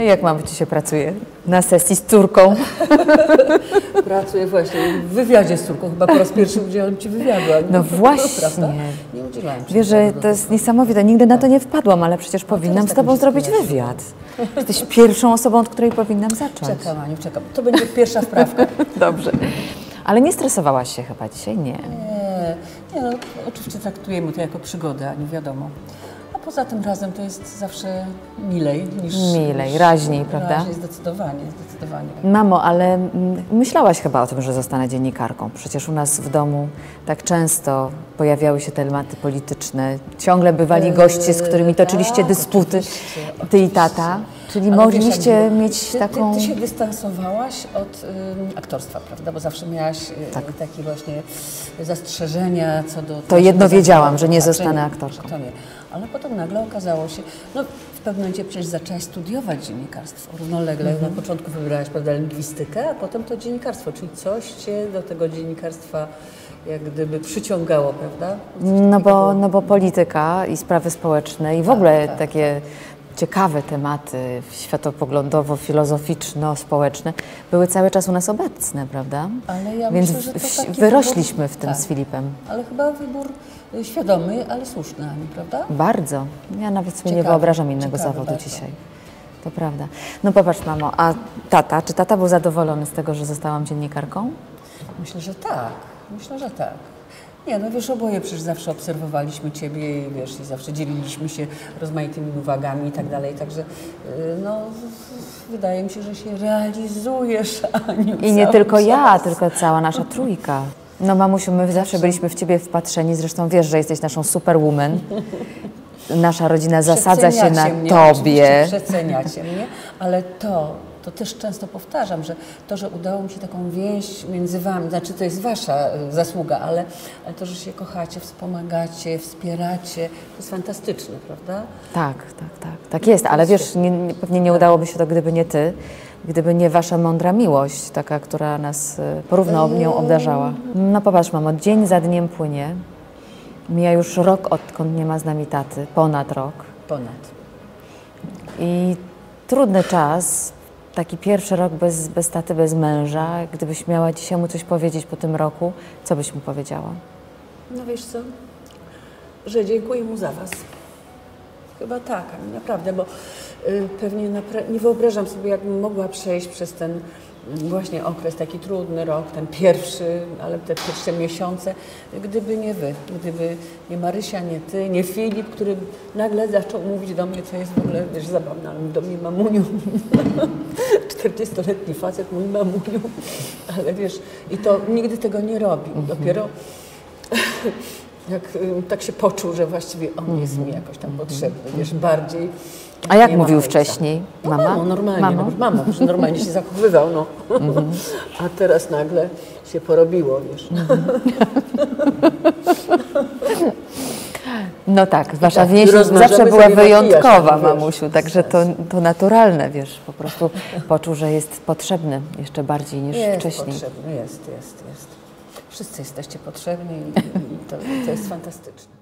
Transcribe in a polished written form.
I jak mam ci się pracuje na sesji z córką? Pracuję właśnie w wywiadzie z córką. Chyba po raz pierwszy udzielam ci wywiadu. No właśnie. Prawda? Nie udzielałem ci. Wiesz, że to jest niesamowite. Nigdy na to nie wpadłam, ale przecież powinnam z tobą zrobić wywiad. Jesteś pierwszą osobą, od której powinnam zacząć. Czekam, Aniu, czekam. To będzie pierwsza wprawka. Dobrze. Ale nie stresowałaś się chyba dzisiaj? Nie. Nie, no, oczywiście traktujemy to jako przygodę, Aniu, wiadomo. A poza tym razem to jest zawsze milej niż... raźniej, prawda? Raźniej, zdecydowanie, zdecydowanie. Mamo, ale myślałaś chyba o tym, że zostanę dziennikarką. Przecież u nas w domu tak często pojawiały się tematy polityczne. Ciągle bywali goście, z którymi toczyliście dysputy, ty i tata. Czyli Ale mogliście wiesz, mieć taką... Ty się dystansowałaś od aktorstwa, prawda? Bo zawsze miałaś takie właśnie zastrzeżenia co do... To jedno wiedziałam, że nie zostanę aktorką. To nie. Ale potem nagle okazało się... No, w pewnym momencie przecież zaczęłaś studiować dziennikarstwo równolegle. Na początku wybrałaś, prawda, lingwistykę, a potem to dziennikarstwo. Czyli coś cię do tego dziennikarstwa jak gdyby przyciągało, prawda? No bo polityka i sprawy społeczne i w ogóle takie ciekawe tematy światopoglądowo-filozoficzno-społeczne były cały czas u nas obecne, prawda? Ale ja Więc myślę, że to taki wyrośliśmy w tym z Filipem. Ale chyba wybór świadomy, ale słuszny, Ani, prawda? Bardzo. Ja nawet sobie nie wyobrażam innego zawodu dzisiaj. To prawda. No popatrz, mamo, a tata, czy tata był zadowolony z tego, że zostałam dziennikarką? Myślę, że tak. Myślę, że tak. Nie, no wiesz, oboje przecież zawsze obserwowaliśmy Ciebie i wiesz, i zawsze dzieliliśmy się rozmaitymi uwagami i tak dalej, także no wydaje mi się, że się realizujesz, Aniu. I nie tylko ja, tylko cała nasza trójka. No mamusiu, my zawsze byliśmy w Ciebie wpatrzeni, zresztą wiesz, że jesteś naszą superwoman. Nasza rodzina zasadza się na Tobie. Przeceniacie mnie, ale to też często powtarzam, że to, że udało mi się taką więź między Wami, znaczy to jest Wasza zasługa, ale to, że się kochacie, wspomagacie, wspieracie, to jest fantastyczne, prawda? Tak jest, ale wiesz, pewnie nie udałoby się to, gdyby nie Ty, gdyby nie Wasza mądra miłość, taka, która nas porówno nią obdarzała. No popatrz, mamo, dzień za dniem płynie. Mija już rok, odkąd nie ma z nami taty, ponad rok. I trudny czas, taki pierwszy rok bez taty, bez męża. Gdybyś miała dzisiaj mu coś powiedzieć po tym roku, co byś mu powiedziała? No wiesz co, że dziękuję mu za Was. Chyba tak, naprawdę, bo pewnie nie wyobrażam sobie, jakbym mogła przejść przez ten właśnie okres, taki trudny rok, ten pierwszy, ale te pierwsze miesiące, gdyby nie Wy, gdyby nie Marysia, nie Ty, nie Filip, który nagle zaczął mówić do mnie, co jest w ogóle, wiesz, zabawne, ale do mnie mamuniu. 40-letni facet mówi mamuniu, ale wiesz, i to nigdy tego nie robi. Dopiero jak tak się poczuł, że właściwie on jest mi jakoś tam potrzebny, wiesz, bardziej. A jak mówił wcześniej? Mama? No, normalnie, normalnie się zachowywał, no. A teraz nagle się porobiło, wiesz. No tak, Wasza więź zawsze była wyjątkowa, mamusiu, także to naturalne, to po prostu poczuł, że jest potrzebny jeszcze bardziej niż wcześniej. Potrzebny, jest. Wszyscy jesteście potrzebni i to jest fantastyczne.